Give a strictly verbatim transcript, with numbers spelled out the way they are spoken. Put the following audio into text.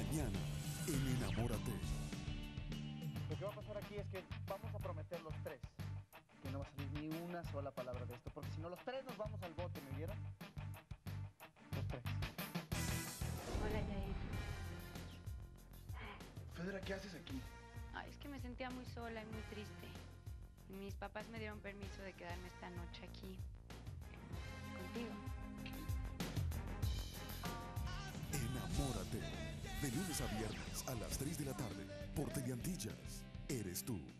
Mañana, en Enamórate. Lo que va a pasar aquí es que vamos a prometer los tres que no va a salir ni una sola palabra de esto, porque si no los tres nos vamos al bote, ¿me vieron? Los tres. Hola, Yair. Fedra, ¿qué haces aquí? Ay, es que me sentía muy sola y muy triste. Y mis papás me dieron permiso de quedarme esta noche aquí contigo. Enamórate. De lunes a viernes a las tres de la tarde por Teleantillas. Eres tú.